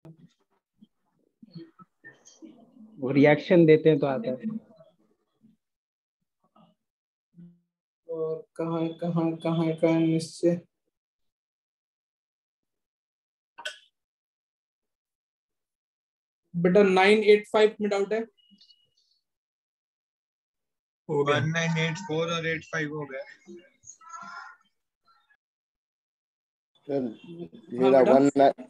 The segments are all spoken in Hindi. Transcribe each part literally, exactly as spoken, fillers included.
वो रिएक्शन देते हैं तो आता है। और कहाँ कहाँ कहाँ कहाँ निश्चय बेटा नाइन एट फाइव में डाउट है। हो गया वन नाइन एट फोर और एट फाइव हो गया। मेरा वन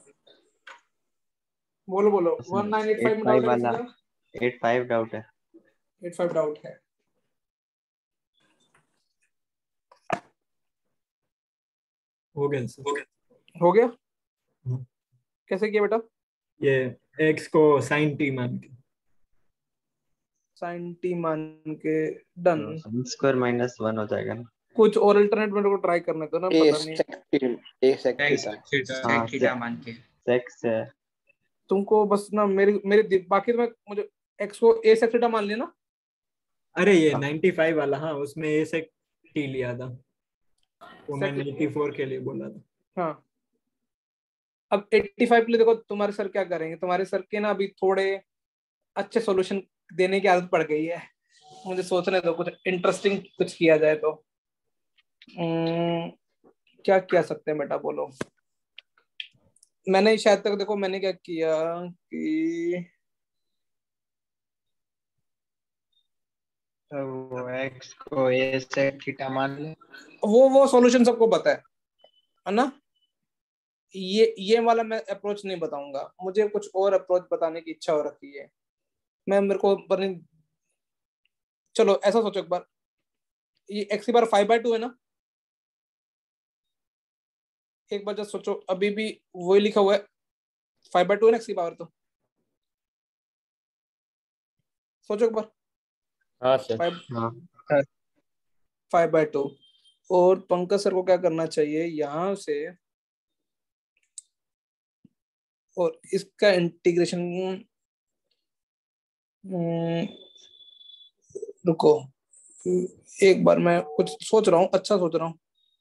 बोलो बोलो उसमें वन नाइन एट फाइव में eight five डाउट है वाला किसी का? eight five डाउट है। एट फाइव डाउट है। हो गया सर। हो गया। हम्म। कैसे किया बेटा? ये एक्स को साइन टी मान के साइन टी मान के done. sin square minus one हो जाएगा ना। कुछ और अल्टरनेट मेरे को ट्राई करने दो ना, पता नहीं ए सेक थीटा हाँ, थीटा मान के सेक्स है। तुमको बस ना मेरी मेरे दि- बाकी तो मैं मुझे एक्स को ए सेक थीटा मान लिया ना। अरे ये नाइन्टी फाइव वाला, हाँ उसमें ए से टी लिया था, वो मैंने Sec- एटी फोर के लिए बोला था। हाँ अब एट्टी फाइव के लिए देखो तुम्हारे सर क्या करेंगे। तुम्हारे सर के ना अभी थोड़े अच्छे सॉल्यूशन देने की आदत पड़ गई है। मुझे सोचने दो कुछ इंटरेस्टिंग कुछ किया जाए तो। उम्म, क्या किया सकते हैं बेटा बोलो। मैंने शायद तक देखो मैंने क्या किया कि तो वो एक्स को ए सेक थीटा मान ले। वो वो सॉल्यूशन सबको पता है है ना। ये ये वाला मैं अप्रोच नहीं बताऊंगा, मुझे कुछ और अप्रोच बताने की इच्छा हो रखी है। मैं मेरे को पर चलो ऐसा सोचो एक बार, ये एक्स की बार फाइव बाय टू है ना। एक बार जस्ट सोचो, अभी भी वही लिखा हुआ है फाइव बाय टू है ना एक्स की पावर। तो सोचो एक बार। हाँ सर। फाइव हाँ फाइव बाय टू। और पंकज सर को क्या करना चाहिए यहां से, और इसका इंटीग्रेशन रुको एक बार मैं कुछ सोच रहा हूँ, अच्छा सोच रहा हूँ।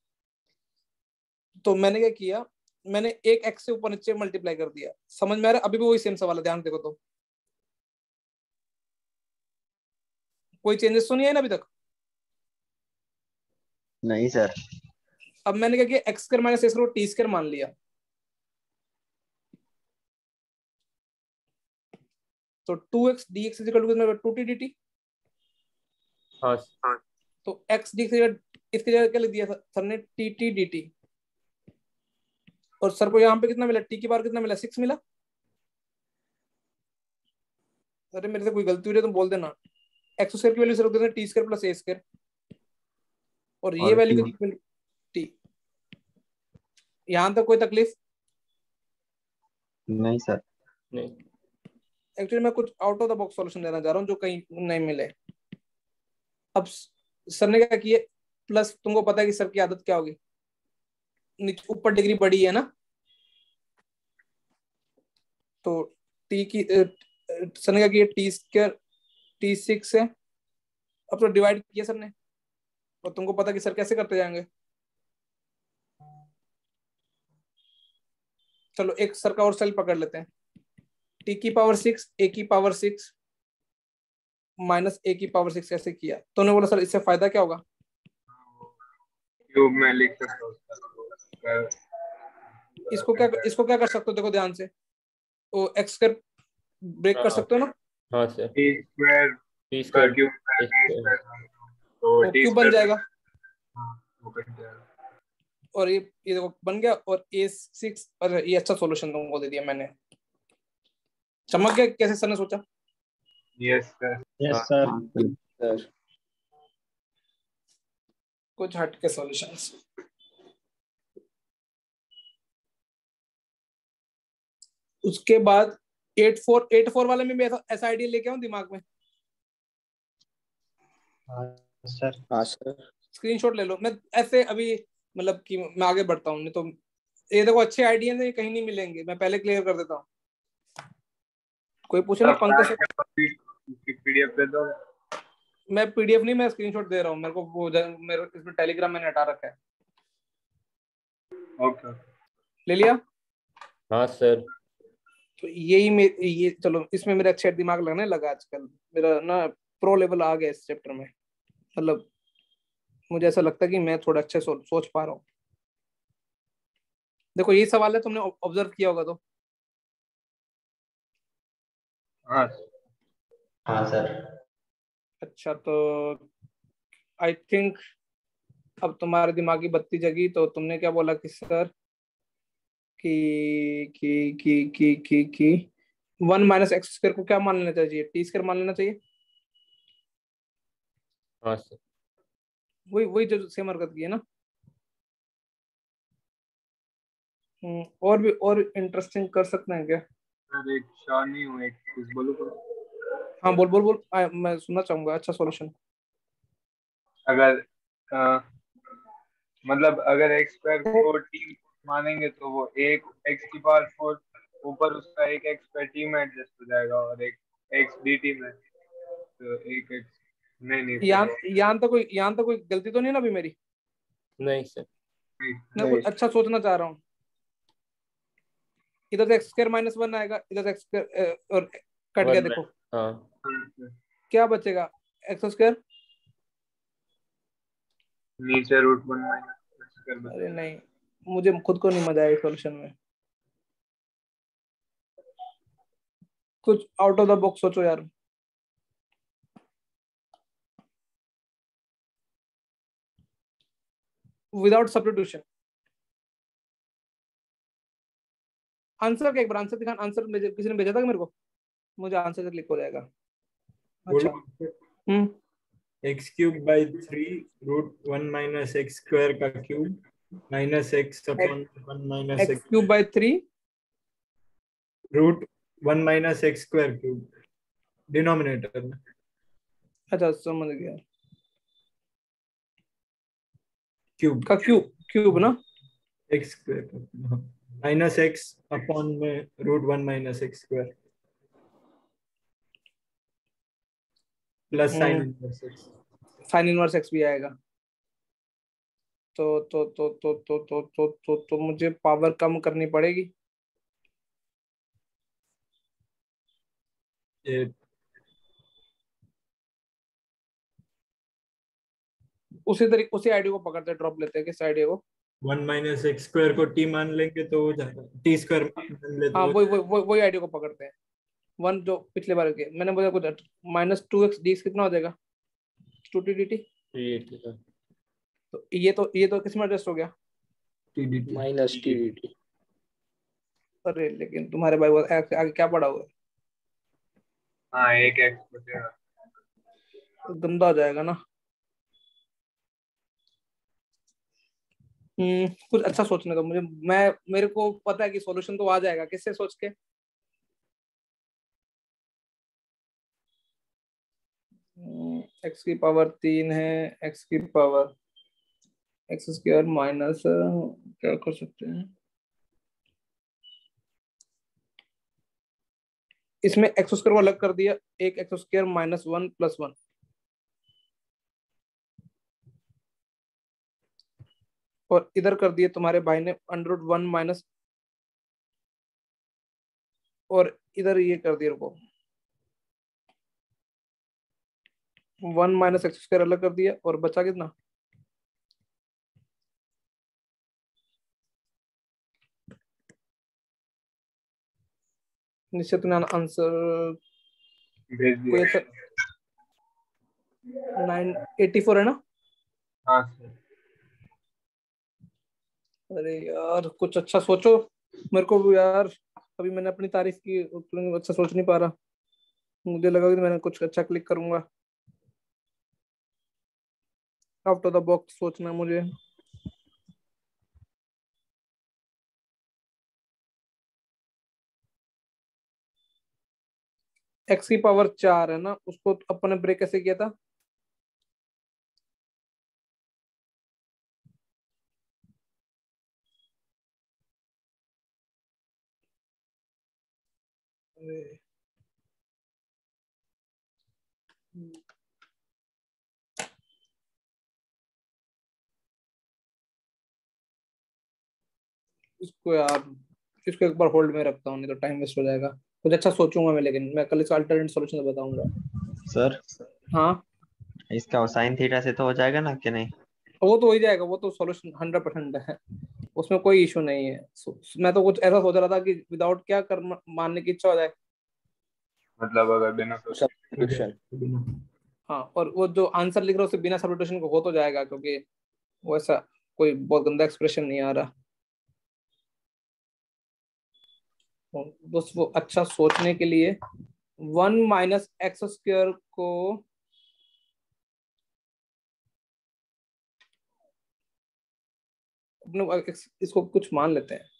तो मैंने क्या किया, मैंने एक एक्स से ऊपर नीचे मल्टीप्लाई कर दिया। समझ में आ रहा है? अभी भी वही सेम सवाल है, ध्यान देखो तो। कोई चेंजेस तो नहीं है ना अभी तक? नहीं सर। अब मैंने क्या किया, x square minus a square को टी स्क्वायर मान लिया। तो two x d x is equal to two T d T. हाँ तो एक्स डी इसकी जगह क्या लिख दिया सर ने, टी टी डी टी। और सर को यहाँ पे कितना मिला, टी की बार कितना मिला, सिक्स मिला। अरे मेरे से कोई गलती हुई है तो बोल देना। एक्स स्क्वायर की वैल्यू सर देना t square plus a square, और ये और वैल्यू T? कितनी, टी। यहां तक कोई तकलीफ नहीं सर। नहीं। एक्चुअली मैं कुछ out of the box solution देना चाह रहा हूँ जो कहीं नहीं मिले। अब सर ने क्या किया, प्लस तुमको पता है कि सर की आदत क्या होगी, ऊपर डिग्री बड़ी है ना। तो टी की सर ने क्या किया, टी स्क्वायर टी सिक्स है। अब तो डिवाइड किया सर ने, और तुमको पता कि सर कैसे करते जाएंगे। चलो एक सर का और सेल पकड़ लेते हैं, टी की पावर सिक्स ए की पावर सिक्स माइनस ए की पावर सिक्स ऐसे किया। तो उन्होंने बोला सर इससे फायदा क्या होगा। क्यूब में लिख सकते हो। इसको क्या इसको क्या कर सकते हो, देखो ध्यान से, वो एक्स स्क्वायर ब्रेक कर सकते हो ना। हाँ सर। टी स्क्वायर टी का स्क्वायर क्यूब टी स्क्वायर तो वो टी क्यूब बन स्क्वायर जाएगा। वो बन जाएगा। और ये ये देखो बन गया, और ए सिक्स, और ये अच्छा सॉल्यूशन तुमको दे दिया मैंने। चमक गया कैसे सर ने सोचा। Yes sir. Yes sir sir कुछ हट के सॉल्यूशंस। उसके बाद एट फोर एट फोर वाले में भी ऐसा ऐसा आइडिया लेके आऊं दिमाग में। हाँ सर। हाँ सर स्क्रीनशॉट ले लो। मैं ऐसे अभी मतलब कि मैं आगे बढ़ता हूँ, नहीं तो ये देखो अच्छे आइडिया ये कहीं नहीं मिलेंगे, मैं पहले क्लियर कर देता हूँ। कोई पूछे ना पंकज सर, पीडीएफ दे दो। मैं पीडीएफ नहीं, मैं स्क्रीनशॉट दे रहा हूँ। मेरे को वो मेरे इसमें टेलीग्राम मैंने हटा रखा है। ओके ले लिया। हाँ सर। तो यही मे ये चलो इसमें मेरा अच्छा दिमाग लगने लगा आजकल, मेरा ना प्रो लेवल आ गया इस चैप्टर में। मतलब मुझे ऐसा लगता है कि मैं थोड़ा अच्छे सो, सोच पा रहा हूँ। देखो ये सवाल है, तुमने ऑब्जर्व किया होगा तो। हाँ हाँ सर। अच्छा तो आई थिंक अब तुम्हारे दिमाग की बत्ती जगी, तो तुमने क्या बोला कि सर कि कि कि कि कि कि वन माइनस एक्स स्क्वायर को क्या मान लेना चाहिए, टी स्क्वायर मान लेना चाहिए। हाँ सर। वही वही जो सेम हरकत की है ना। हम्म, और भी और इंटरेस्टिंग कर सकते हैं क्या? सर एक श्योर नहीं हूँ, एक कुछ बोलो तो। हाँ बोल बोल बोल, आ, मैं सुनना चाहूंगा अच्छा सॉल्यूशन। अगर अ, मतलब अगर एक्स स्क्वायर को टी मानेंगे तो वो एक एक्स की पावर फोर ऊपर उसका एक एक्स स्क्वायर टी में एडजस्ट हो जाएगा, और एक एक्स डी टी में तो एक एक्स नहीं नहीं यहाँ फिर यहाँ तो कोई यहाँ तो कोई गलती तो नहीं ना अभी मेरी? नहीं सर। मैं कुछ अच्छा सोचना चाह रहा हूँ। इधर से एक्स स्क्वायर माइनस वन आएगा, इधर से एक्स स्क्वायर और कट गया, वन देखो हाँ क्या बचेगा, एक्स स्क्वायर। नीचे रूट वन माइनस कर अरे बचेगा। नहीं, मुझे खुद को नहीं मजा आया सॉल्यूशन में। कुछ आउट ऑफ द बॉक्स सोचो यार। Without substitution. आंसर क्या, एक बार आंसर दिखा, आंसर किसी ने भेजा था मेरे को, मुझे आंसर से क्लिक हो जाएगा। अच्छा hmm x cube by three root one minus x square का cube minus x upon one minus x x cube by three root one minus x square cube denominator में। अच्छा समझ गया, क्यूब का क्यूब क्यूब ना। X square minus x upon में root one minus x square plus sine inverse x. Sine inverse x भी आएगा। तो तो तो तो तो तो तो तो, तो मुझे पावर कम करनी पड़ेगी। ये उसी तरीके उसी आइडिया को पकड़ते ड्रॉप लेते हैं, किस आइडिया को? वन माइनस एक्स स्क्वायर को टी मान लेंगे तो हो जाएगा, टी स्क्वायर मान ले हाँ तो वही वही वही आइडिया को पकड़ते हैं। वन जो पिछले बार के मैंने बोला कुछ माइनस टू एक्स डी कितना हो जाएगा, टू टी डी टी। तो ये तो ये तो किस में एडजस्ट हो गया, t d t minus t d t. अरे लेकिन तुम्हारे भाई वो आगे आगे क्या पड़ा हुआ है, हाँ एक एक्स बचेगा। तो गंदा हो जाएगा ना। हम्म कुछ अच्छा सोचने दो मुझे, मैं मेरे को पता है कि सॉल्यूशन तो आ जाएगा, किससे सोच के। एक्स की पावर तीन है, एक्स की पावर एक्स स्क्वायर माइनस क्या कर सकते हैं इसमें, एक्स स्क्वायर को अलग कर दिया, एक x square minus one plus one, और इधर कर दिए तुम्हारे भाई ने अंडर रूट वन माइनस, और इधर ये कर दिया रुको, वन माइनस एक्स स्क्वायर अलग कर दिया, और बचा कितना, निश्चित तुमने आंसर भेज कोई दिया। अच्छा नाइन एटी फोर है ना। हाँ सर। अरे यार कुछ अच्छा सोचो, मेरे को भी यार अभी मैंने अपनी तारीफ की, अच्छा सोच नहीं पा रहा, मुझे लगा कि मैंने कुछ अच्छा क्लिक करूंगा। आउट ऑफ द बॉक्स सोचना मुझे। एक्स की पावर चार है ना, उसको अपन ने ब्रेक कैसे किया था, इसको यार इसको एक बार होल्ड में रखता हूँ, नहीं तो टाइम वेस्ट हो जाएगा। कुछ अच्छा सोचूंगा मैं, लेकिन मैं कल इसका अल्टरनेट सॉल्यूशन बताऊंगा। सर हाँ इसका साइन थीटा से तो हो जाएगा ना कि नहीं? वो तो हो ही जाएगा, वो तो सॉल्यूशन हंड्रेड परसेंट है, उसमें कोई इशू नहीं है। So, मैं तो कुछ ऐसा सोच रहा था कि विदाउट क्या कर मानने की इच्छा हो जाए। मतलब अगर बिना सब्स्टिट्यूशन। हाँ, और वो जो आंसर लिख रहा है उससे बिना सब्स्टिट्यूशन को हो तो जाएगा, क्योंकि वो ऐसा कोई बहुत गंदा एक्सप्रेशन नहीं आ रहा। तो बस वो अच्छा सोचने के लिए वन माइनस एक्स स्क्वायर को अपने इसको कुछ मान लेते हैं।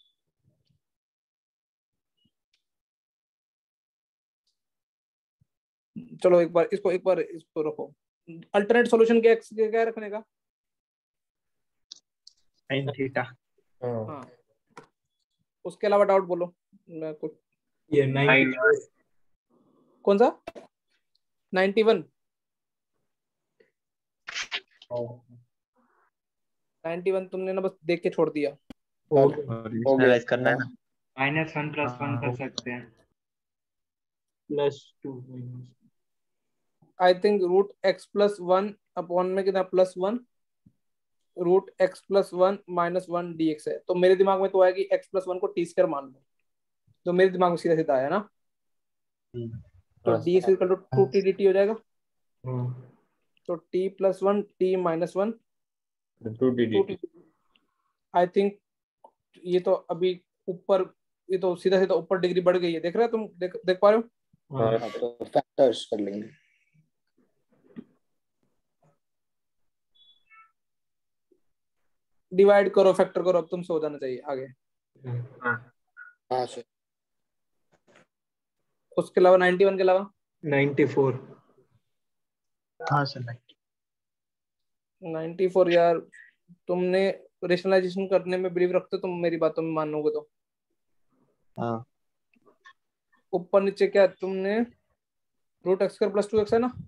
चलो एक बार इसको एक बार इसको रखो। अल्टरनेट सॉल्यूशन क्या एक्स क्या रखने का? Sine theta. हाँ हाँ, उसके अलावा डाउट बोलो। मैं कुछ ये नाइन। कौन सा नाइन्टी वन? नाइन्टी वन तुमने ना बस देख के छोड़ दिया। हो रीजनलाइज करना है ना। माइनस वन प्लस वन कर सकते हैं। Plus two I think root x plus one upon में कितना plus one, root x plus one minus one d x है। तो मेरे दिमाग में तो है कि एक्स प्लस वन को टी स्क्वायर मान लो, तो मेरे दिमाग में सीधा सीधा आया ना। तो d x equal to two T d t हो जाएगा। तो T plus one t minus one two d d t. I think ये तो अभी ऊपर, ये तो सीधा सीधा ऊपर डिग्री बढ़ गई है। देख रहे हो तुम? देख देख पा रहे हो? हाँ, तो फैक्टर्स कर लेंगे। डिवाइड करो, फैक्टर करो, अब तुमसे हो जाना चाहिए आगे। हाँ सर। उसके अलावा नाइन्टी वन के अलावा नाइन्टी फोर। हाँ सर। नाइन्टी फोर यार, तुमने रेशनलाइजेशन करने में बिलीव रखते हो तुम, मेरी बातों में मानोगे तो। हाँ ऊपर नीचे क्या तुमने root x square plus two x है ना,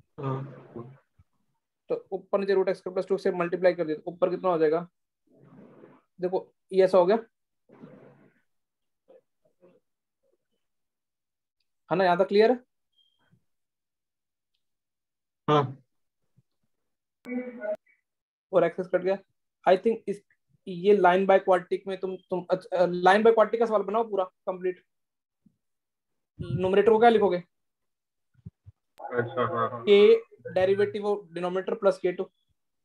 तो ऊपर नीचे root x square plus two से मल्टीप्लाई कर दिया तो ऊपर कितना हो जाएगा? देखो ये ऐसा हो गया है ना, यहाँ तक क्लियर है? हाँ। और एक्सेस कट गया। आई थिंक इस ये लाइन बाय क्वाड्रेटिक में तुम तुम लाइन बाय क्वाड्रेटिक का सवाल बनाओ पूरा कंप्लीट। न्यूमरेटर को क्या लिखोगे? अच्छा हाँ हाँ। K derivative of denominator plus k two.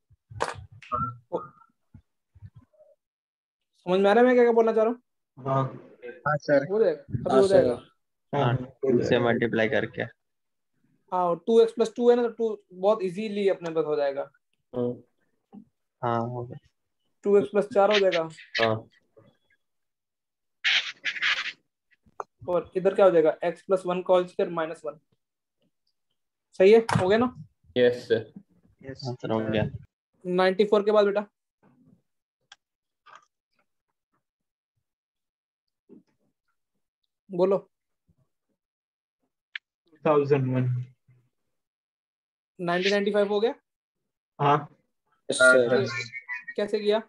समझ में आ रहा है मैं क्या क्या बोलना चाह रहा हूँ? हाँ हाँ सर। हो जाएगा, अभी हाँ हो सर। जाएगा। हाँ टू से मल्टीप्लाई करके। हाँ, टू एक्स प्लस टू है ना, तो टू बहुत इजीली अपने पास हो जाएगा। हाँ हो गया। टू एक्स प्लस चार हो जाएगा। हाँ और इधर क्या हो जाएगा? एक्स प्लस वन का होल स्क्वायर माइनस वन। सही है, हो गया ना? Yes sir. हाँ सर हो गया। नाइन्टी फोर के बाद बेटा बोलो। Two thousand one. Ninety ninety five हो गया। हाँ यस सर। कैसे किया?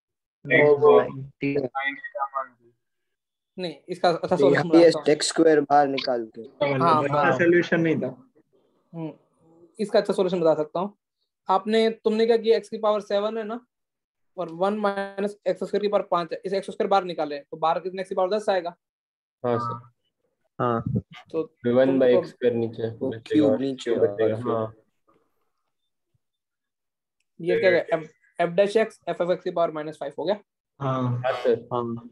नहीं, इसका अच्छा सॉल्यूशन बताता हूँ। एक्स स्क्वायर बाहर निकाल के। हाँ, अच्छा सॉल्यूशन नहीं था। हम्म, इसका अच्छा सॉल्यूशन बता सकता हूँ। आपने तुमने क्या किया? एक्स की पावर सेवन है ना, और वन माइनस एक्स स्क्वायर की पावर पांच है। इस एक्स स्क्वायर बाहर निकाले तो बाहर कितने एक्स की पावर दस आएगा। हाँ सर। हाँ तो वन बाई एक्स स्क्वायर नीचे वो बचेगा क्यूब और नीचे क्यूब बचेगा। और फिर- हाँ ये क्या है? F dash x f f x की पावर माइनस फाइव हो गया। हाँ हाँ सर। हाँ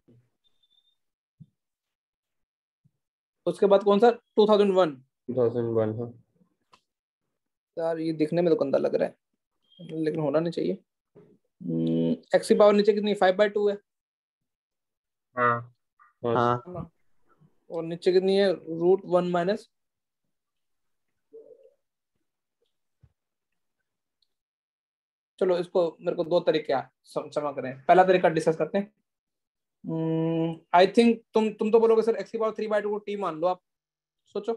उसके बाद कौन सा? Two thousand one. Two thousand one. हाँ यार ये दिखने में तो गंदा लग रहा है, लेकिन होना नहीं चाहिए। एक्स की पावर नीचे कितनी? फाइव बाई टू है हाँ हाँ है ना, और नीचे कितनी है? रूट वन माइनस चलो इसको मेरे को दो तरीके क्षमा करें। पहला तरीका डिस्कस करते हैं। आई थिंक तुम तुम तो बोलोगे सर एक्स की पावर थ्री बाई टू को टी मान लो। आप सोचो,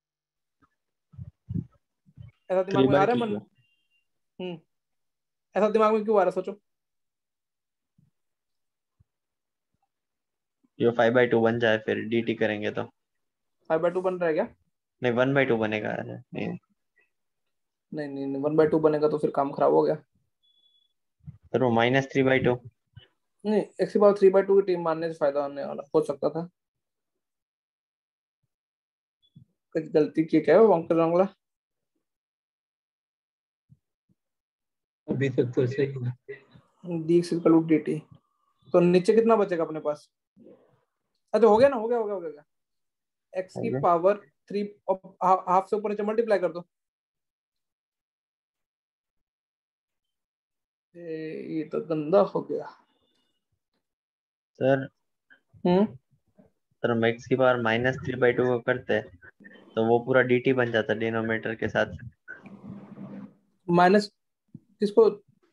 ऐसा दिमाग में आ रहा है मन? हम्म ऐसा दिमाग में क्यों आ रहा है? सोचो। ये फाइव बाई टू बन जाए फिर dt करेंगे तो। फाइव बाई टू बन रहा है क्या? नहीं वन बाई टू बनेगा यार, नहीं नहीं नहीं वन बाई टू बनेगा तो फिर काम खराब हो गया। फिर वो माइनस थ्री बाई टू। नहीं एक्स की पावर थ्री बाई टू की टीम मारने से फायदा होने वाला हो सकता था। कुछ गलती की क्या है वंकर रंगला? अभी तक तो सही है। D x equal to d T. तो नीचे कितना बचेगा अपने पास? अच्छा हो गया ना, हो गया हो गया हो गया। एक्स की पावर थ्री हाफ से ऊपर नीचे मल्टीप्लाई कर दो। ये तो गंदा हो गया सर। हम्म सर हम एक्स की power minus three by two को करते तो वो पूरा dt बन जाता डिनोमिनेटर के साथ। माइनस किसको?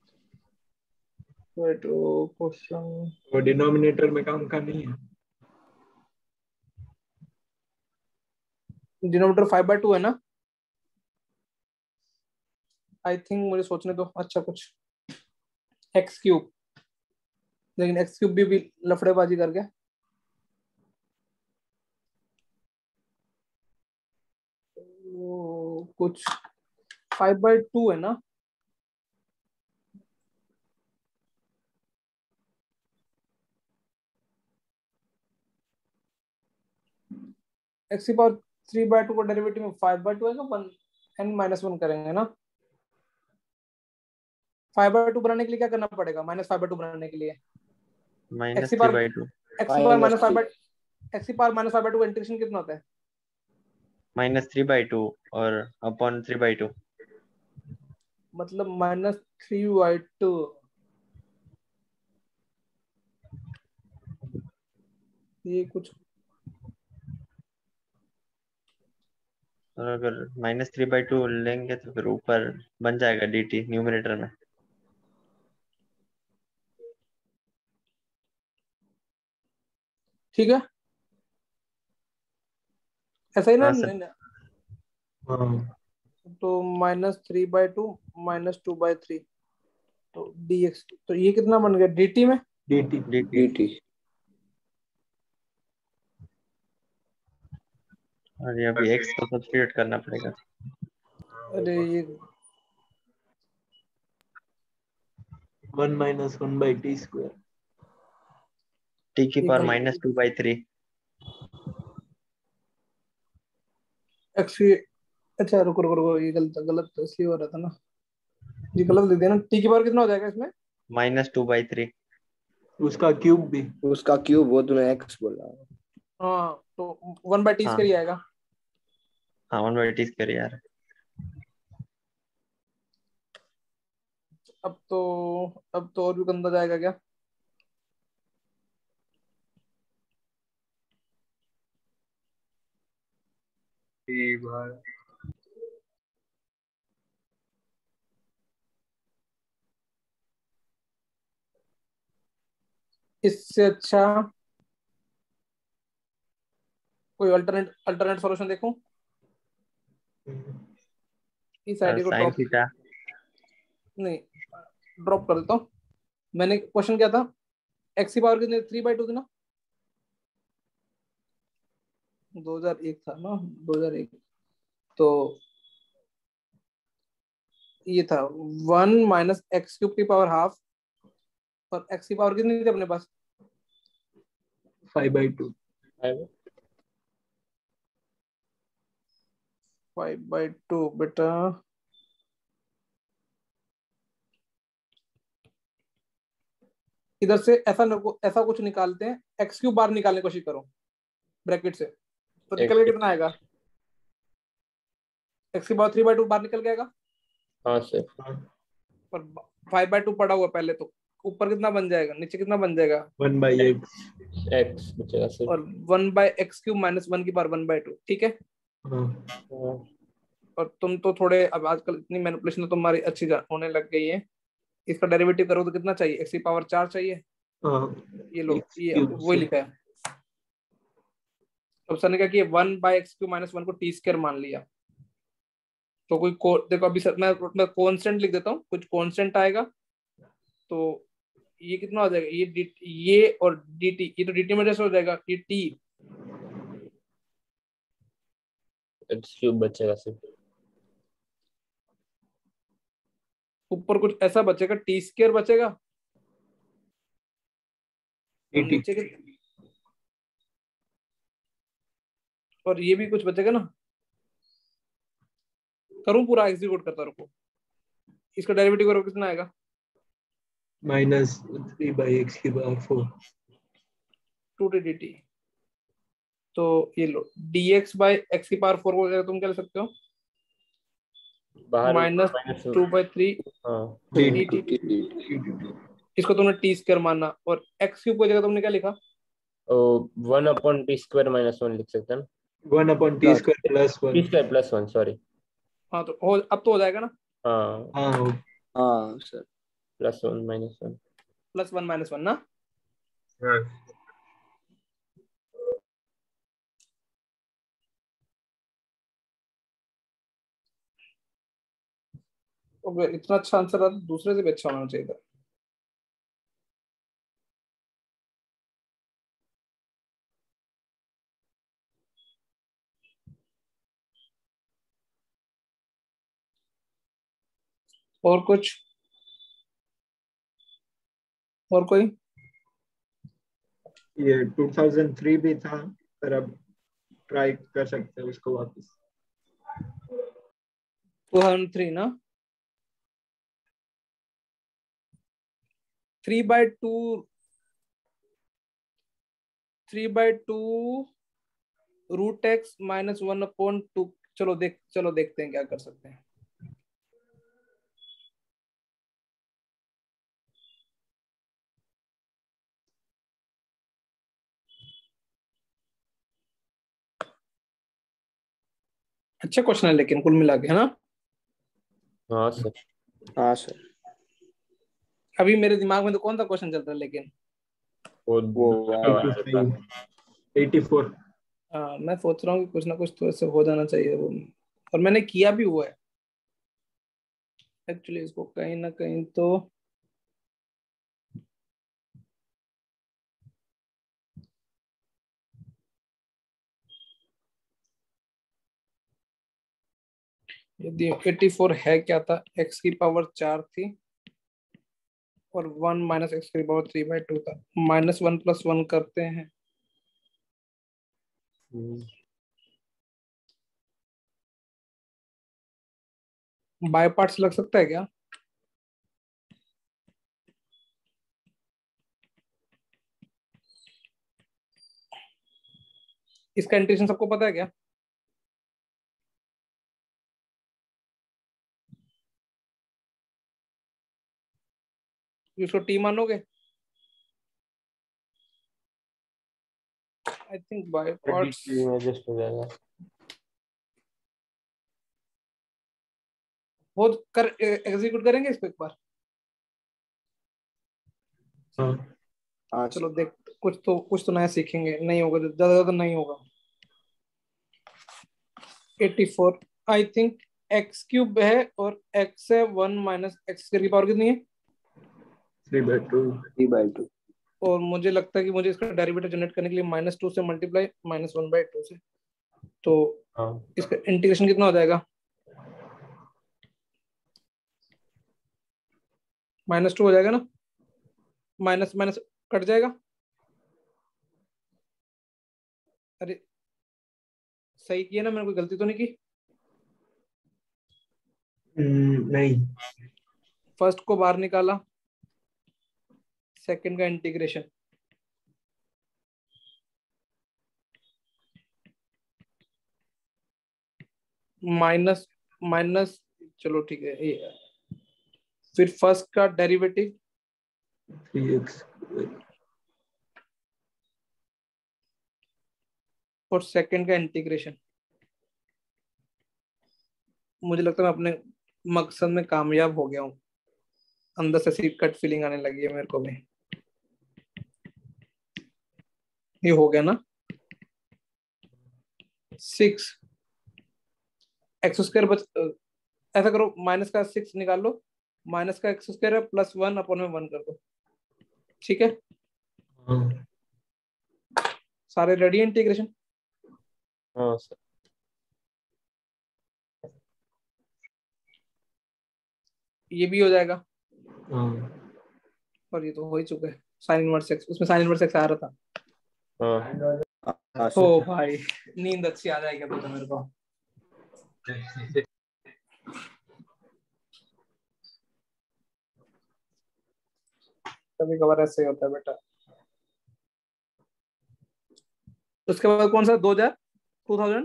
क्वेश्चन वो डिनोमिनेटर में काम का नहीं है। डिनोमिनेटर फाइव बाई टू है ना? आई थिंक मुझे सोचने दो। अच्छा कुछ एक्स क्यूब, लेकिन एक्स क्यूब भी, भी लफड़ेबाजी कर गया। वो कुछ फाइव बाई टू है ना? एक्स की पावर थ्री बाई टू का डेरिवेटिव में फाइव बाई टू है ना, वन एन माइनस वन करेंगे ना। फाइव बाई टू बनाने के लिए क्या करना पड़ेगा? माइनस फाइव बाई टू बनाने के लिए minus three by two. X की power minus five by x की power minus five by two integration कितना होता है? माइनस थ्री बाई टू और अपॉन थ्री बाई टू। मतलब माइनस थ्री बाई टू। ये कुछ और अगर माइनस थ्री बाई टू लेंगे तो फिर ऊपर बन जाएगा dt न्यूमरेटर में। ठीक है ऐसा ही ना? हाँ सर। हाँ तो minus three by two minus two by three तो dx, तो ये कितना बन गया dt में? dt dt dt और ये अभी x को सब्स्टिट्यूट करना पड़ेगा। अरे ये one minus one by t square. t की ये पावर गलत minus two by three. X की, अच्छा रुको रुको रुको, ये गलत गलत तो इसलिए हो रहा था ना, ये गलत दे दिया ना। t की पावर कितना हो जाएगा इसमें? Minus two by three. उसका क्यूब भी। उसका क्यूब, वो तूने x बोला। हाँ तो वन बाई टी हाँ। स्क्वायर ही आएगा। हाँ वन बाई टी स्क्वायर यार। अब तो अब तो और भी गंदा जाएगा क्या? ठीक भाई। इससे अच्छा कोई अल्टरनेट अल्टरनेट सॉल्यूशन देखूं? इस आईडी को साइन ड्रॉप, थीटा। नहीं ड्रॉप कर देता हूँ। मैंने क्वेश्चन क्या था? एक्स की पावर कितनी? थ्री बाई टू थी ना? दो हज़ार एक था ना, दो हज़ार एक। तो ये था वन माइनस एक्स क्यूब की पावर हाफ, और एक्स की पावर कितनी थी अपने पास? Five by two. Five by two बेटा। इधर से ऐसा ऐसा कुछ निकालते हैं, एक्स क्यूब बार निकालने की कोशिश करो ब्रैकेट से, तो निकल के कितना आएगा? एक्स की पावर थ्री बाई टू बार निकल गएगा। हाँ सर। और फाइव बाई टू पड़ा हुआ पहले, तो ऊपर कितना बन जाएगा, नीचे कितना बन जाएगा? One by x. एक्स बचेगा सर। और one by x cube minus one की पावर वन बाई टू। ठीक है। हाँ और तुम तो थोड़े अब आजकल इतनी मैनिपुलेशन तो तुम्हारी अच्छी होने लग गई है। इसका डेरिवेटिव करो तो कितना चाहिए? एक्स की पावर चार चाहिए। हाँ। ये लो, ये क्यूब वही लिखा है। तो सर ने कहा कि one by x cube minus one को टी स्क्वायर मान लिया। तो कोई को, देखो अभी सर मैं मैं कांस्टेंट लिख देता हूँ, कुछ कांस्टेंट आएगा तो ये कितना हो जाएगा, ये डी ये और dt, ये तो dt में जैसे हो जाएगा, ये t एक्स क्यूब बचेगा सिर्फ। ऊपर कुछ ऐसा बचेगा, टी स्क्वायर बचेगा और टी नीचे के, और ये भी कुछ बचेगा ना। करूं पूरा, एग्जीक्यूट करता रुको। इसका डेरिवेटिव करो, कितना आएगा, माइनस थ्री बाई एक्स की power four two T d T. तो ये लो dx बाई एक्स की पावर फोर को जाएगा, तुम क्या ले सकते हो, बाहर minus minus two by three हाँ डी डी टी। dt इसको तुमने टी स्क्वायर मानना, और एक्स क्यूब को जगह तुमने क्या लिखा, one upon t square minus one लिख सकते हैं ना, one upon t square plus t one. Square plus one sorry. हाँ तो हो, अब तो हो जाएगा ना, हाँ हाँ हो- हाँ sir plus one minus one. Plus one minus one ना। हाँ ओके, इतना अच्छा आंसर रहा तो दूसरे से भी अच्छा होना चाहिए था। और कुछ, और कोई, ये टू थाउज़ेंड थ्री भी था, पर अब ट्राई कर सकते हैं उसको वापस। टू थाउजेंड थ्री ना, three by two, three by two root x minus one upon two. चलो देख चलो देखते हैं क्या कर सकते हैं। अच्छा क्वेश्चन है लेकिन कुल मिला के, है ना। हाँ सर। हाँ सर अभी मेरे दिमाग में तो कौन सा क्वेश्चन चल रहा है, लेकिन वो वो दूसरा वाला था। Eighty four. हाँ मैं सोच रहा हूँ कि कुछ ना कुछ तो ऐसे हो जाना चाहिए वो, और मैंने किया भी हुआ है एक्चुअली इसको कहीं ना कहीं तो। यदि एटी फोर है क्या था, एक्स की पावर चार थी और वन माइनस एक्स की पावर थ्री बाई टू था, माइनस वन प्लस वन करते हैं, हम्म, बाय पार्ट्स लग सकता है क्या। इसका इंटीग्रेशन सबको पता है क्या, इसको टी मानोगे, I think by parts. D में एडजस्ट हो जाएगा। वो कर एग्जीक्यूट करेंगे इसको एक बार। हाँ हाँ चलो देख, कुछ तो कुछ तो नया सीखेंगे, नहीं होगा तो ज्यादा ज्यादा नहीं होगा। Eighty four I think x cube है और एक्स है वन माइनस एक्स की पावर कितनी है, three by two. Three by two और मुझे लगता है कि मुझे इसका डेरिवेटिव जनरेट करने के लिए माइनस टू से multiply minus one by two से, तो हाँ इसका इंटीग्रेशन कितना हो जाएगा, माइनस टू हो जाएगा ना, माइनस माइनस कट जाएगा। अरे सही किया ना, मैंने कोई गलती तो नहीं की। हम्म, नहीं। फर्स्ट को बाहर निकाला, सेकंड का इंटीग्रेशन, माइनस माइनस, चलो ठीक है ये, फिर फर्स्ट का डेरिवेटिव थ्री एक्स और सेकंड का इंटीग्रेशन। मुझे लगता है मैं अपने मकसद में कामयाब हो गया हूँ, अंदर से सी कट फीलिंग आने लगी है मेरे को भी। ये हो गया ना, सिक्स एक्स स्क्वायर बच, ऐसा करो माइनस का सिक्स निकाल लो, माइनस का एक्स स्क्वायर है प्लस वन अपॉन में वन कर दो, ठीक है, हाँ सारे रेडी इंटीग्रेशन। हाँ सर। ये भी हो जाएगा हाँ और ये तो हो ही चुका है। साइन इनवर्स एक्स, उसमें साइन इनवर्स एक्स आ रहा था। हाँ हाँ ओ सर। भाई नींद अच्छी आ जाएगी अब तो मेरे को। कभी कभार ऐसे ही होता है बेटा। उसके बाद कौन सा, दो हजार two thousand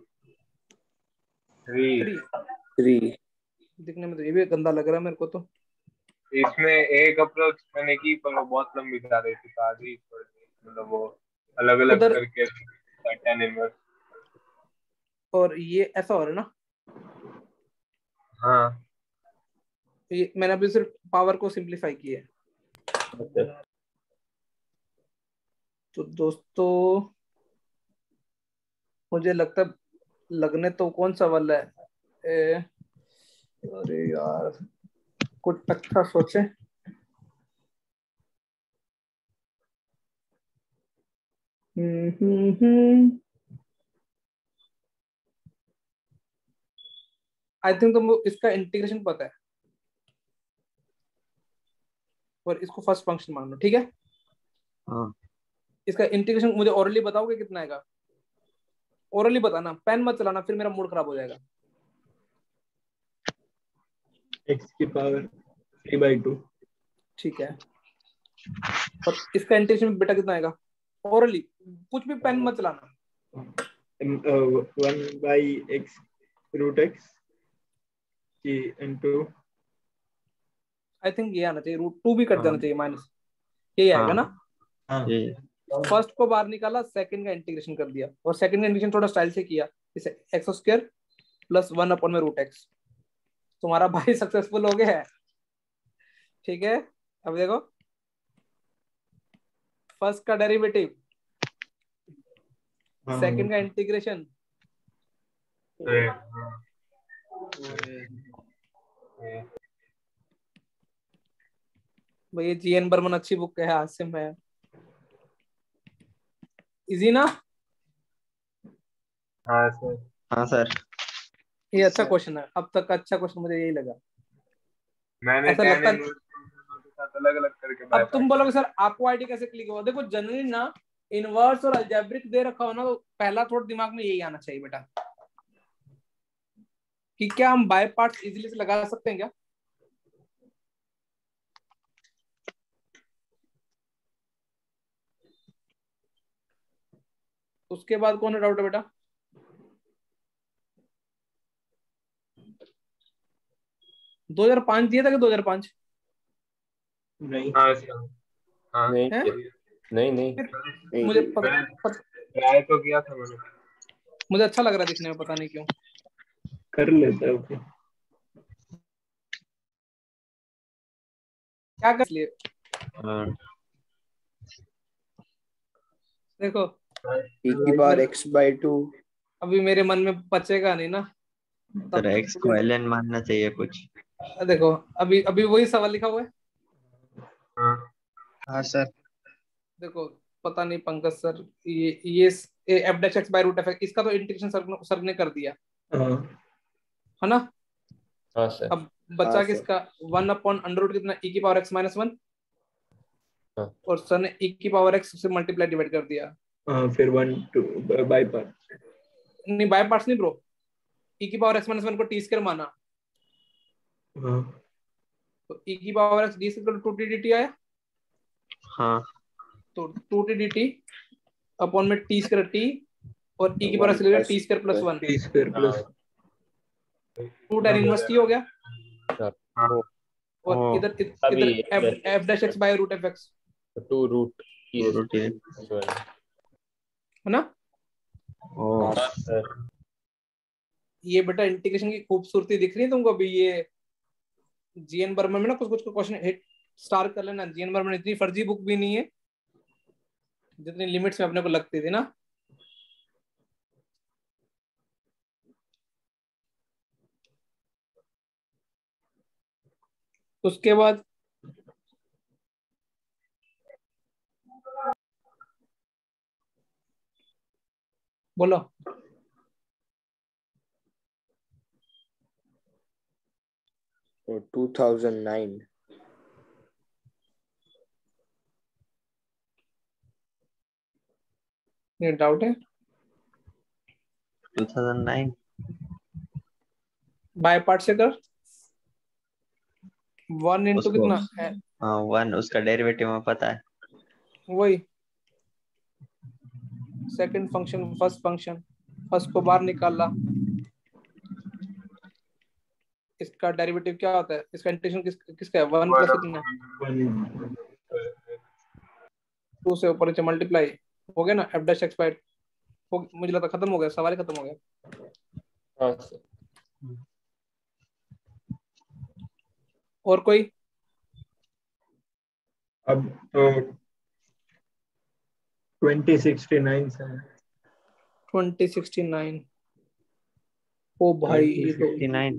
three. Three three. दिखने में तो ये भी गंदा लग रहा है मेरे को तो। इसमें एक अप्रोच मैंने की पर वो बहुत लंबी जा रही थी, तो आधी छोड़ दी। मतलब वो अलग अलग उधर करके टेन इनवर्स। और ये ऐसा हो रहा है ना, हाँ ये मैंने अभी सिर्फ पावर को सिंप्लीफाई किया है। ओके। तो दोस्तों मुझे लगता लगने तो कौन सा वाला है ए, अरे यार कुछ अच्छा सोचे। हम्म हम्म हम्म आई थिंक तुमको इसका इंटीग्रेशन पता है और इसको फर्स्ट फंक्शन मान लो, ठीक है। हाँ इसका इंटीग्रेशन मुझे ओरली बताओगे कितना आएगा? ओरली बताना, पेन मत चलाना, फिर मेरा मूड खराब हो जाएगा। एक्स की पावर थ्री बाई टू। ठीक है, और इसका इंटीग्रेशन बेटा कितना आएगा? ओरली, कुछ भी पेन मत चलाना। One by x root x की इंटू। आई थिंक ये आना चाहिए, रूट टू भी कट जाना हाँ चाहिए, माइनस यही आएगा हाँ ना। हाँ ये फर्स्ट को बाहर निकाला, सेकंड का इंटीग्रेशन कर दिया, और सेकंड का इंटीग्रेशन थोड़ा स्टाइल से किया, इसे x square plus one upon में रूट एक्स। तुम्हारा भाई सक्सेसफुल हो गया है। ठीक है, अब देखो फर्स्ट का डेरिवेटिव, हाँ सेकंड का इंटीग्रेशन, भाई ये जी एन बर्मन अच्छी बुक है, आसिम है, इजी ना। हाँ सर। हाँ सर। ये अच्छा क्वेश्चन है, अब तक का अच्छा क्वेश्चन मुझे यही लगा। मैंने ऐसा टेन लगता इनवर्स के साथ अलग अलग करके बाय अब तुम बोलोगे सर आपको आईडी कैसे क्लिक हुआ? देखो जनरली ना इनवर्स और अलजेब्रिक दे रखा हो ना, तो पहला थोड़ा दिमाग में यही आना चाहिए बेटा कि क्या हम बाय पार्ट्स इजीली से लगा सकते हैं क्या। उसके बाद कौन सा डाउट है बेटा? दो हज़ार पाँच दिया था कि दो हज़ार पाँच? नहीं। हाँ सर। हाँ नहीं है नहीं नहीं फिर नहीं मुझे नहीं। पत, मैंने पत, ट्राई तो किया था मैंने। मुझे अच्छा लग रहा है दिखने में, पता नहीं क्यों। कर लेता है ओके। क्या कर लिए हाँ देखो, e की पावर मेरे एक्स बाई टू। अभी मेरे मन में पचेगा नहीं ना, सर तब एक्स को एल एन मानना चाहिए कुछ। देखो अभी अभी वही सवाल लिखा हुआ है। हाँ हाँ सर। देखो पता नहीं पंकज सर, ये ये F dash x by root F x, इसका तो इंटीग्रेशन सर, सर ने कर दिया हाँ है ना। हाँ सर। अब हाँ बचा सर। किसका, वन अपॉन अंडर रूट कितना, e की पावर x माइनस वन, हाँ। और सर ने e की पावर x से मल्टीप्लाई डिवाइड कर दिया। हाँ फिर वन टू बाई पार्ट। नहीं बाय पार्ट्स नहीं ब्रो, e की पावर x माइनस वन को टी स्क्वायर माना, हाँ तो e की power x d square two T d T आया, हाँ तो two T d T upon में टी स्क्वायर टी, और e की power one x plus T square plus one, T square plus two tan inverse T हो गया, सर हाँ वो और ओ इधर अभी इधर F dash x by root F x two root की रूटीन है ना। ओ हाँ सर। ये बेटा इंटीग्रेशन की खूबसूरती दिख रही है तुमको अभी। ये जीएन बर्मन में ना कुछ कुछ क्वेश्चन हिट स्टार कर लेना। जीएन बर्मन इतनी फर्जी बुक भी नहीं है जितनी लिमिट्स में अपने को लगती थी ना। उसके बाद बोलो। Two thousand nine. ये डाउट है। Two thousand nine. By part से कर। वन इंटू उसको कितना है? हाँ वन, उसका डेरिवेटिव हमें पता है। वही second function first function, first को बाहर निकाला, इसका डेरिवेटिव क्या होता है? इसका इंटीग्रेशन किस किसका है? वन प्लस कितना, टू से ऊपर नीचे मल्टीप्लाई हो गया ना, एफ डैश एक्स बाय। मुझे लगता खत्म हो गया, सवाल ही खत्म हो गया। हाँ सर। और कोई? अब तो ट्वेंटी सिक्सटी नाइन से ट्वेंटी सिक्सटी नाइन। ओ भाई ये तो, फिफ्टी नाइन।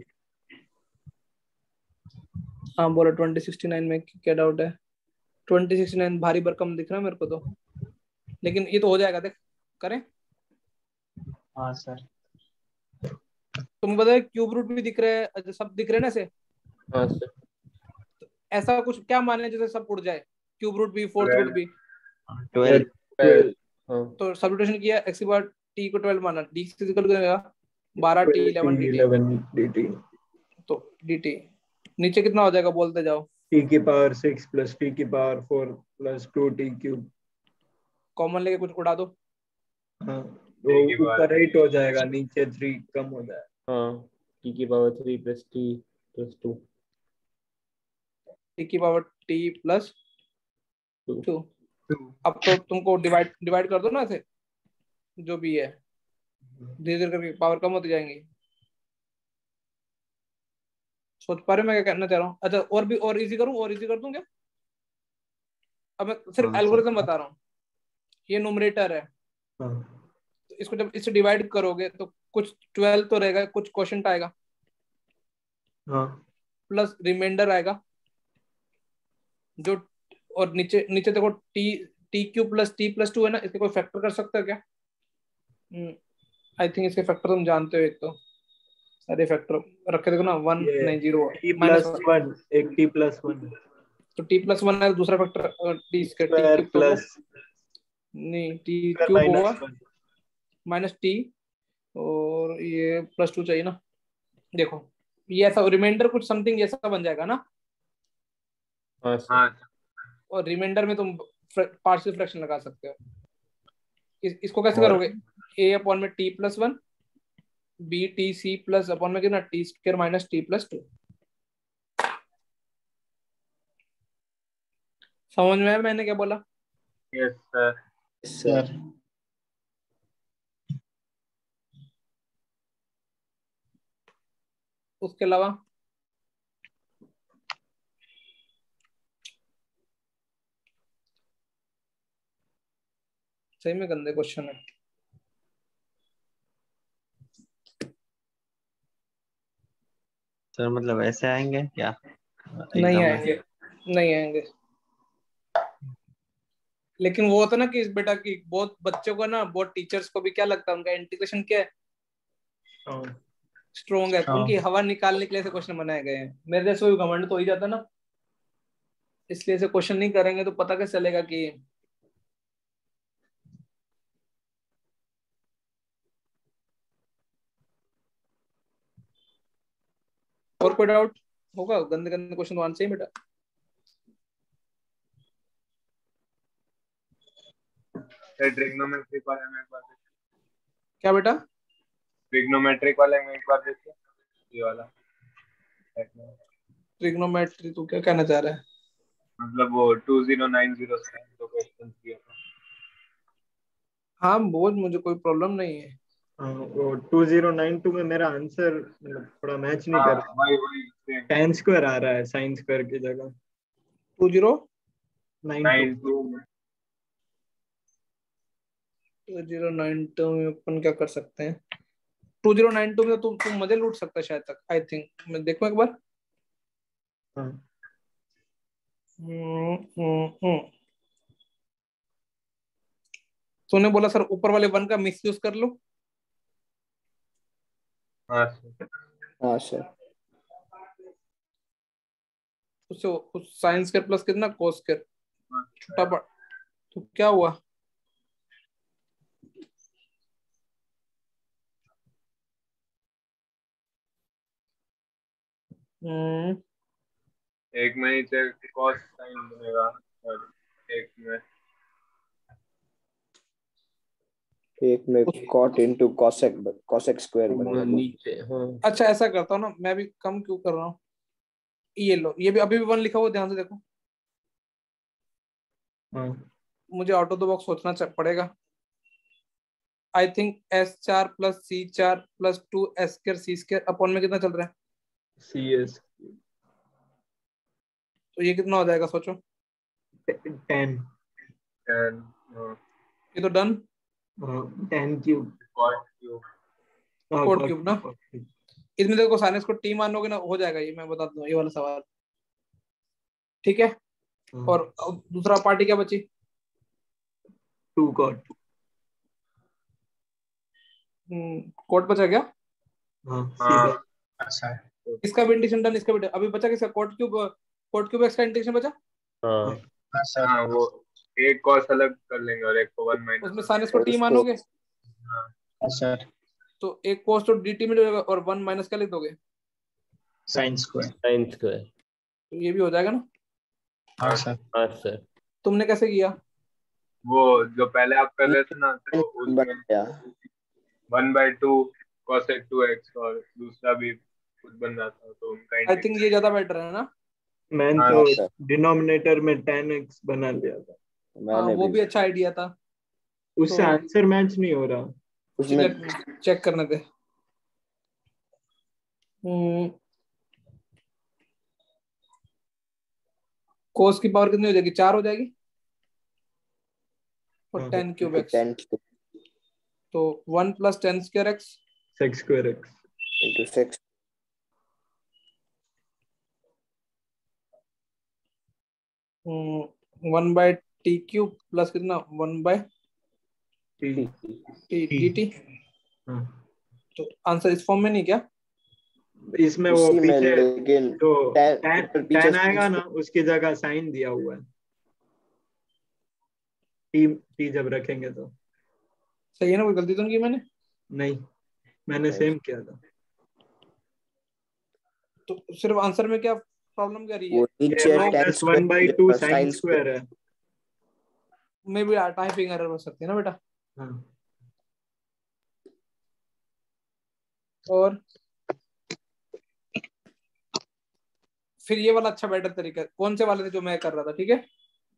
हाँ बोलो ट्वेंटी सिक्सटी नाइन में क्या डाउट है? ट्वेंटी सिक्सटी नाइन भारी भरकम दिख रहा है मेरे को तो, लेकिन ये तो हो जाएगा, देख करें। हाँ सर। तुम बताओ क्यूब रूट भी दिख रहे हैं, अच्छा, सब दिख रहे हैं ना ऐसे? हाँ सर। ऐसा कुछ क्या माने जैसे सब उड़ जाए, क्यूब रूट भी फोर्थ रूट भी? ट्वेल्व। ट्वेल्व। हाँ तो सब्स्टिट्यूशन किया, एक्स की बार टी को ट्वेल्व माना, डी से इक्वल करेगा बारह T eleven d T, eleven d T. तो डी टी नीचे कितना हो जाएगा बोलते जाओ। टी की पावर सिक्स प्लस टी की power four plus two T cube. Common लेके कुछ उड़ा दो। हाँ वो ऊपर एट हो जाएगा, नीचे थ्री कम हो जाएगा। हाँ टी की power three plus T plus two. T की power T plus two. Two. अब तो तुमको डिवाइड डिवाइड कर दो ना ऐसे, जो भी है धीरे धीरे करके पावर कम होती जाएंगी। सोच पा रहे हो मैं क्या कहना चाह रहा हूँ? अच्छा और भी और इजी करूँ, और इजी कर दूं क्या? अब मैं सिर्फ हाँ, एल्गोरिथम बता रहा हूँ। ये न्यूमरेटर है, हाँ तो इसको जब इससे डिवाइड करोगे तो कुछ ट्वेल्व तो रहेगा, कुछ क्वोशंट आएगा, हाँ प्लस रिमाइंडर आएगा जो, और नीचे नीचे देखो T T cube plus T plus two है ना, इसके कोई फैक्टर कर सकते हो क्या? आई थिंक इसके फैक्टर तुम जानते हो, एक तो सारे फैक्टर रखे देखो ना, वन ये नहीं zero T minus plus one, एक टी प्लस वन तो टी प्लस वन है, दूसरा फैक्टर टी इसका टी स्क्वायर क्यूब, तो वो प्लस नहीं टी क्यूब होगा माइनस वन। माइनस टी, और ये प्लस टू चाहिए ना। देखो ये ऐसा रिमाइंडर कुछ समथिंग ऐसा बन जाएगा ना, हाँ सर। हाँ और रिमाइंडर में तुम पार्शियल फ्रैक्शन लगा सकते हो। इस, इसको कैसे और करोगे? ए अपॉन में T plus one, B T C plus upon में कितना, T square minus T plus two. समझ में आया मैंने क्या बोला? Yes sir. सर उसके अलावा सही में गंदे क्वेश्चन है। सर मतलब ऐसे आएंगे क्या नहीं एग्जाम में? आएंगे, नहीं आएंगे। लेकिन वो होता ना कि इस बेटा की बहुत बच्चों को ना, बहुत टीचर्स को भी क्या लगता है, उनका इंटीग्रेशन क्या है, हाँ स्ट्रॉन्ग है, तो हाँ। उनकी हवा निकालने के लिए ऐसे क्वेश्चन बनाए गए हैं। मेरे जैसे कोई घमंड तो हो ही जाता ना, इसलिए ऐसे क्वेश्चन नहीं करेंगे तो पता कैसे चलेगा कि और कोई डाउट होगा? गंदे गंदे क्वेश्चन तो आंसर ही बेटा। ट्रिग्नोमेट्रिक वाले में एक बार देखिए, क्या बेटा? ट्रिग्नोमेट्रिक वाले में एक बार देखिए, ये वाला ट्रिग्नोमेट्री तू क्या कहना चाह रहा है? मतलब वो टू जीरो नाइन जीरो से जो क्वेश्चन किया था। हाँ बोल, मुझे कोई प्रॉब्लम नहीं है। हाँ वो टू जीरो नाइन टू में मेरा आंसर मतलब थोड़ा मैच नहीं हाँ कर रहा। वही वही सेम टेन स्क्वायर आ रहा है साइन स्क्वायर की जगह। Two zero nine nine two two two zero nine two में अपन क्या कर सकते हैं? टू जीरो नाइन टू में तुम तुम मजे लूट सकता है शायद तक, आई थिंक। मैं देखूं एक बार। हाँ हम्म, हम्म, हम्म। तूने बोला सर ऊपर वाले वन का मिस यूज कर लो। हाँ सर। हाँ सर। उससे उस साइन स्क्वायर प्लस कितना कोस स्क्वायर छोटा पड़, तो क्या हुआ? हम्म एक में नीचे कॉस साइन बनेगा और एक में एक में cot into cosec cosec square हाँ, बनेगा। नीचे हाँ अच्छा ऐसा करता हूँ ना, मैं भी कम क्यों कर रहा हूँ। ये लो, ये भी अभी भी वन लिखा हुआ, ध्यान से देखो। हाँ मुझे आउट ऑफ द बॉक्स सोचना चा- पड़ेगा। आई थिंक एस चार प्लस सी चार plus two S square C square upon में कितना चल रहा है? सी एस तो ये कितना हो जाएगा सोचो। टेन टेन हाँ ये तो done. Tan cube cot cube cot cube ना। इसमें देखो साइनस को टी मानोगे ना, हो जाएगा ये, मैं बता दूं ये वाला सवाल। ठीक है। और अब दूसरा पार्टी क्या बची? To cot. कोड बचा क्या? हाँ हाँ सीधा। अच्छा है। इसका भी इंटीग्रेशन डन, इसका भी डन। अभी बचा किसका? Cot cube. Cot cube x का इंटीग्रेशन बचा। हाँ हाँ सर। हाँ वो एक कॉस अलग कर लेंगे और एक को वन माइनस उसमें साइनस को और टी उसको- मानोगे हाँ हाँ सर। तो एक कोस तो डी टी में जाएगा और वन माइनस क्या लिख दोगे? Sine square. Sine square. तो ये भी हो जाएगा ना। हाँ सर। हाँ सर। तुमने कैसे किया? वो जो पहले आप कर रहे थे ना तो बन उसमें गया। One by two cosec two x और दूसरा भी कुछ बन रहा था तो उनका आई थिंक ये ज्यादा बेटर है ना। मैंने हाँ, तो सर। डिनोमिनेटर में टेन एक्स बना लिया था। हाँ मैंने वो भी भी अच्छा आइडिया था। उससे तो- आंसर मैच नहीं हो रहा। उसमें चेक करने दे। हम्म कोस की पावर कितनी हो जाएगी? चार हो जाएगी और हाँ। टेन क्यूब एक्स, टेन तो one plus tan square x sec square x into six one by T cube plus कितना one by T. T d T. हाँ। तो आंसर इस फॉर्म में नहीं क्या? इसमें वो उसी में, पीछे लेकिन जो टेन- टेन ऊपर पीछे टेन आएगा ना उसकी जगह साइन दिया हुआ है। टी टी जब रखेंगे तो सही है ना? कोई गलती तो नहीं की मैंने? नहीं, मैंने सेम किया था। तो सिर्फ आंसर में क्या प्रॉब्लम क्या रही वो है? नीचे one tan plus one by two sine square है। में भी टाइपिंग एरर हो सकती है ना बेटा। हाँ। और फिर ये वाला अच्छा बेटर तरीका है। कौन से वाले थे जो मैं कर रहा था? ठीक है,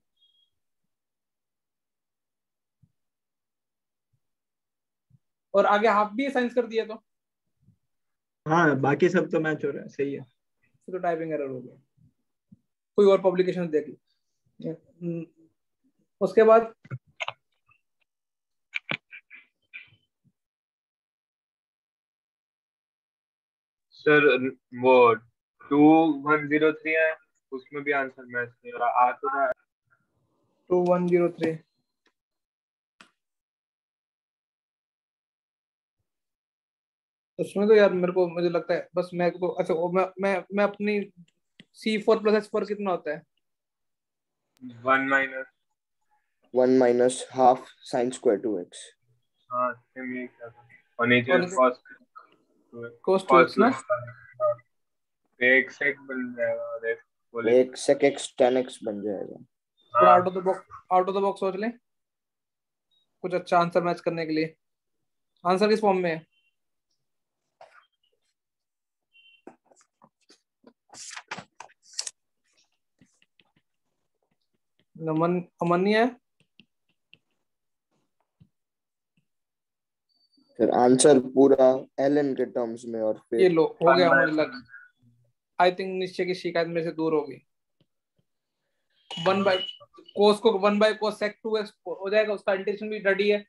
और आगे हाफ भी साइंस कर दिया तो हाँ बाकी सब तो मैच हो रहा है, सही है। फिर तो टाइपिंग एरर हो गया। कोई और पब्लिकेशन देख ली। उसके बाद सर वो टू वन जीरो थ्री है उसमें भी आंसर मैच नहीं हो रहा। आ तो रहा है टू वन जीरो थ्री उसमें तो यार मेरे को मुझे लगता है बस मैं को अच्छा वो मैं मैं मैं अपनी C four plus H four कितना होता है? One minus one minus half sine square two x. हाँ सेम यही क्या था और नीचे और नीचे- कॉस cos टू एक्स ना। एक सेक बन जाएगा और एक बोले एक सेक एक्स टेन एक्स बन जाएगा। थोड़ा out of the box out of the box सोच लें कुछ अच्छा आंसर मैच करने के लिए। आंसर किस फॉर्म में है? नमन अमन नहीं है। फिर आंसर पूरा एलन के टर्म्स में और ये फिर लो हो गया मुझे लग। आई थिंक निश्चय की शिकायत मेरे से दूर होगी। वन बाय कोस को one by cos sec two x हो जाएगा, उसका इंटीग्रेशन भी रेडी है।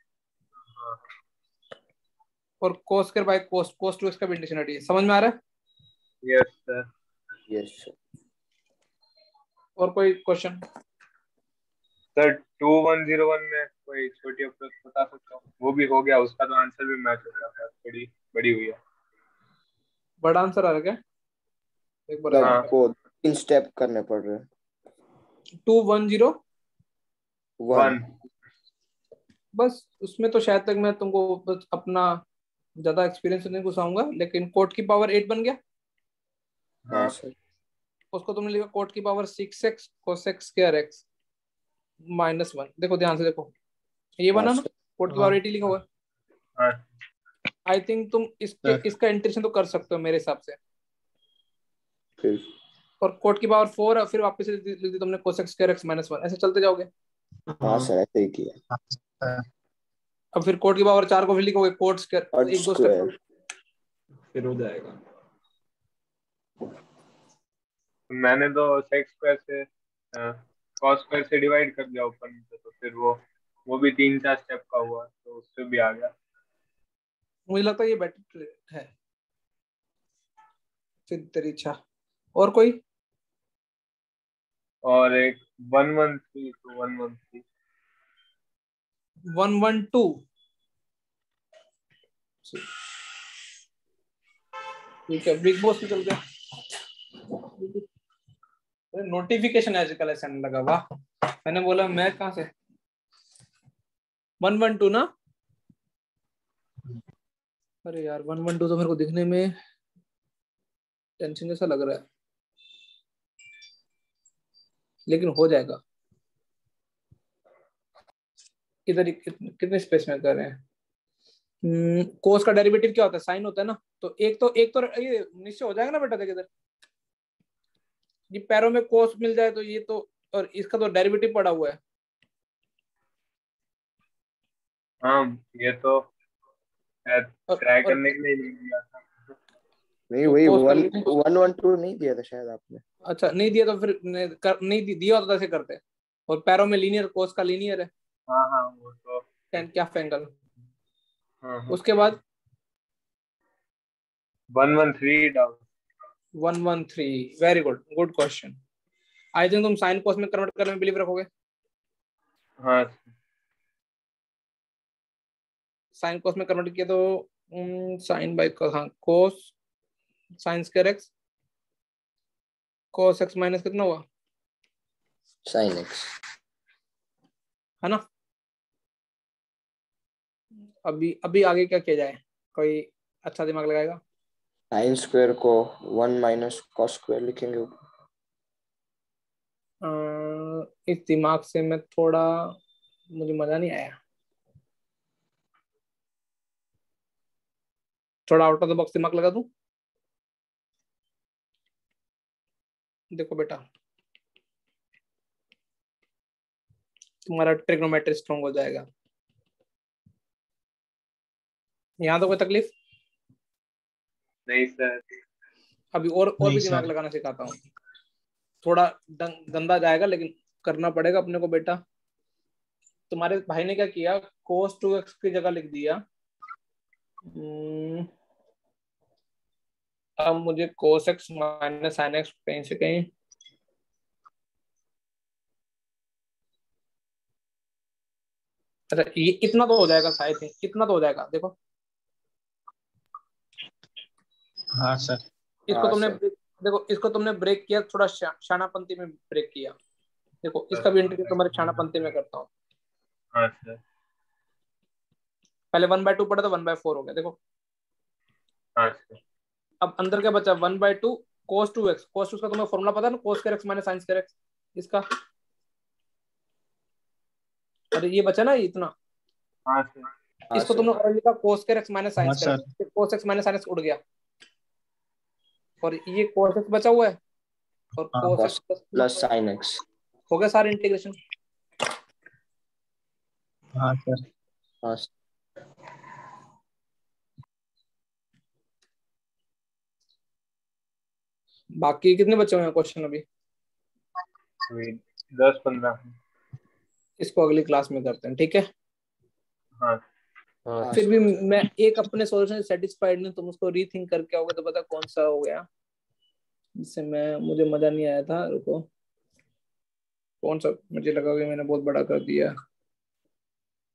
और cos square by cos cos two x का भी इंटीग्रेशन रेडी है। समझ में आ रहा है? Yes sir. यस और कोई question? Sir two one zero one में कोई छोटी अप्रोच बता सकता हूँ? वो भी हो गया, उसका तो आंसर भी मैच हो गया था, बड़ी बड़ी हुई है। बड़ा आंसर आ रहा क्या? एक बार हाँ। वो तीन स्टेप करने पड़ रहे हैं। Two one zero one. One. बस उसमें तो शायद तक मैं तुमको बस अपना ज्यादा एक्सपीरियंस नहीं घुसाऊंगा, लेकिन कोट की पावर एट बन गया। हाँ हाँ। सर। उसको तुमने लिखा कोट की power six x cosec square x minus one. देखो ध्यान से देखो, ये हाँ बना ना, सर। कोट की पावर एट ही लिखा हुआ है। हाँ आई थिंक तुम इसके सर। इसका इंटीग्रेशन तो कर सकते हो मेरे हिसाब से। फिर और कोट की पावर फोर, फिर वापस से लिख दी तुमने cosec square x minus one, ऐसे चलते जाओगे। हाँ सर ऐसे ही किया। अब फिर कोट की पावर चार को फिर लिखोगे कोट स्क्वायर, और एक दो स्क्वायर स्टेप। फिर हो जाएगा। मैंने तो सेक्स स्क्वायर से कॉस स्क्वायर से डिवाइड कर दिया ऊपर नीचे, तो फिर वो वो भी तीन चार स्टेप का हुआ, तो उससे भी आ गया। मुझे लगता है ये बेटर है। फिर तेरी इच्छा। और कोई? और एक one one three two one one three one one two ठीक है, बिग बॉस में चलते हैं। नोटिफिकेशन आजकल ऐसा नहीं लगा, वाह। मैंने बोला मैं कहां से वन वन टू ना। अरे यार वन वन टू तो मेरे को दिखने में टेंशन जैसा लग रहा है, लेकिन हो जाएगा। इधर कितने स्पेस में कर रहे हैं? कोस का डेरिवेटिव क्या होता है? साइन होता है ना। तो एक तो एक तो ये निश्चय हो जाएगा ना बेटा। देख इधर, ये पैरों में कोस मिल जाए तो ये तो, और इसका तो डेरिवेटिव पड़ा हुआ है। हाँ, ये तो और, ट्राई और करने के लिए नहीं दिया था। नहीं, तो वही कोस का one limit- one one two नहीं दिया था शायद आपने। अच्छा नहीं दिया तो फिर नहीं, कर, नहीं दि- दिया होता तो ऐसे करते। और पैरों में लीनियर, कोस का लीनियर है, हाँ हाँ, वो तो टेन क्या एंगल। हाँ हाँ। उसके बाद one one three down. One one three, very good, good question. I think तुम साइन कोस में कन्वर्ट करने में बिलीव रखोगे। हाँ साइन कोस में कन्वर्ट किया तो साइन बाई कोस, हाँ cos sine square x cos x minus कितना हुआ? साइन एक्स है ना। अभी अभी आगे क्या किया जाए? कोई अच्छा दिमाग लगाएगा? साइन स्क्वायर को वन माइनस कॉस स्क्वायर लिखेंगे ऊपर। अ, इस दिमाग से मैं थोड़ा, मुझे मजा नहीं आया। थोड़ा आउट ऑफ द बॉक्स दिमाग लगा दूं। देखो बेटा, तुम्हारा ट्रिग्नोमेट्री स्ट्रॉन्ग हो जाएगा। यहाँ तो कोई तकलीफ नहीं सर। अभी और और भी दिमाग लगाना सिखाता हूँ। थोड़ा गंदा जाएगा लेकिन करना पड़ेगा अपने को बेटा। तुम्हारे भाई ने क्या किया, कोस टू एक्स की जगह लिख दिया। अब मुझे cos x minus sine x कहीं से कहीं, अच्छा ये इतना तो हो जाएगा शायद, इतना तो हो जाएगा। देखो हाँ सर। इसको हाँ तुमने सर। देखो इसको तुमने ब्रेक किया, थोड़ा शानापंती में ब्रेक किया। देखो इसका भी इंटीग्रेशन तुम्हारे शानापंती में करता हूँ। हाँ सर। पहले वन बाय टू पढ़ा तो वन बाय फोर हो गया। देखो हाँ सर। अब अंदर क्या बचा? One by two cos two x. Cos two का तुम्हें फॉर्मूला पता है ना, cos square x minus sine square x इसका। अरे ये बचा ना इतना। हाँ सर। हाँ इसको सर। तुमने और लिखा cos square x minus sine हाँ square x, cos x minus sine x उड़ गया, और ये कोस एक्स बचा हुआ है, और हाँ, cos cos x plus sine x. हो गया सारा इंटीग्रेशन। हाँ सर। हाँ सर। बाकी कितने बचे हुए हैं क्वेश्चन अभी? अभी दस पंद्रह। इसको अगली क्लास में करते हैं, ठीक है। हाँ हाँ फिर भी मैं एक अपने सॉल्यूशन से सेटिस्फाइड नहीं, तुम उसको रीथिंक करके आओगे तो पता कौन सा हो गया जिससे मैं मुझे मजा नहीं आया था। रुको, कौन सा मुझे लगा कि मैंने बहुत बड़ा कर दिया।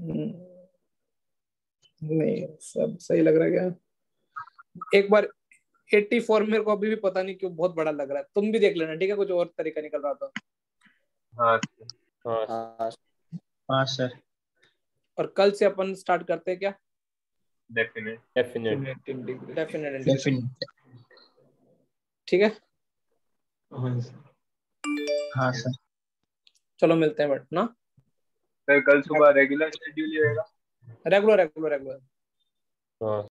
नहीं सब सही लग रहा है क्या? एक बार चौरासी मेरे को अभी भी पता नहीं क्यों बहुत बड़ा लग रहा है, तुम भी देख लेना ठीक है, कुछ और तरीका निकल रहा था। हाँ हाँ हाँ हाँ सर। और कल से अपन स्टार्ट करते हैं क्या? Definite definite definite integral, definite. ठीक है। हाँ सर। हाँ सर। चलो मिलते हैं बट ना, फिर कल सुबह रेगुलर शेड्यूल ही रहेगा। रेगुलर रेगुलर रेगुलर हाँ